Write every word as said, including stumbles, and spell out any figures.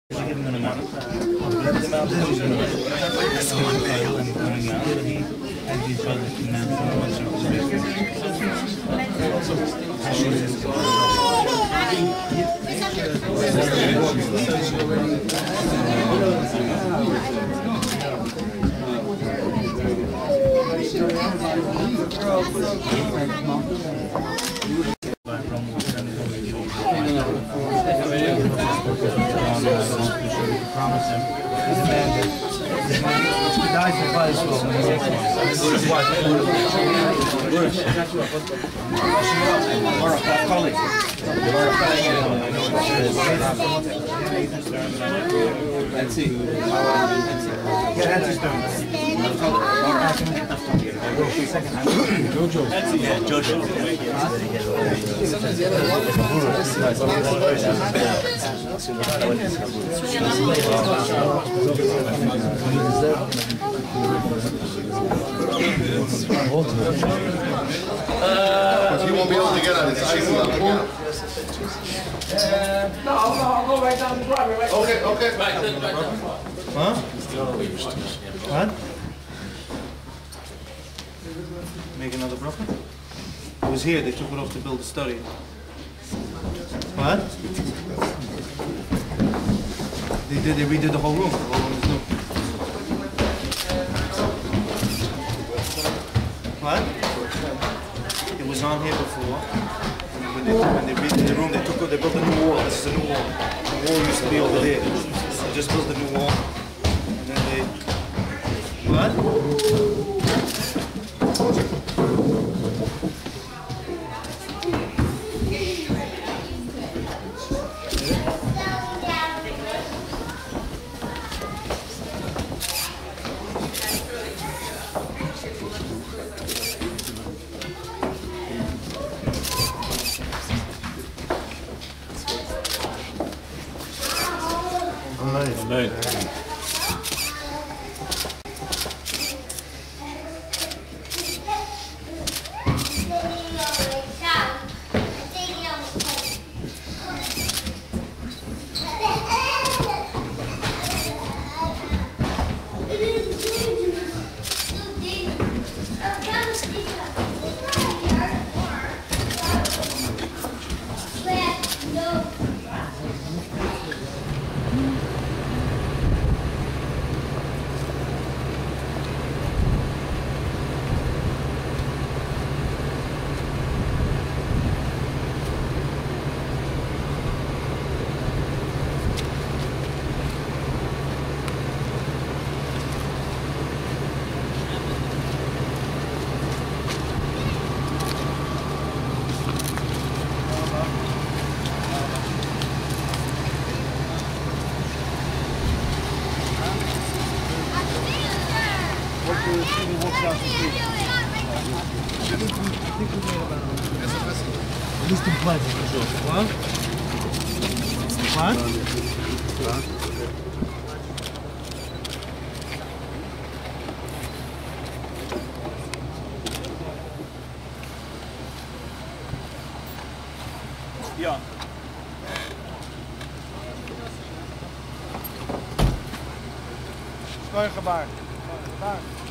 Promise him. He's a man that he dies in Bible school when he makes one. His wife. That's it. Yeah, that's his turn. Jojo. That's it. Yeah, Jojo. Uh, you won't be able to get on this icy on the pool? Uh, no, no, I'll go right down the driveway. Right. Okay, okay. Right, right, right. Huh? What? Make another bracha? It was here, they took it off to build a study. What? They did, they redid the whole room. The whole room is new. What? It was on here before. And when they, when they redid the room, they took, they built a new wall. This is a new wall. The wall used to be over there. They just built a new wall. And then they... What? Amen. What? What? Ja. Steungebaar. Gebaar.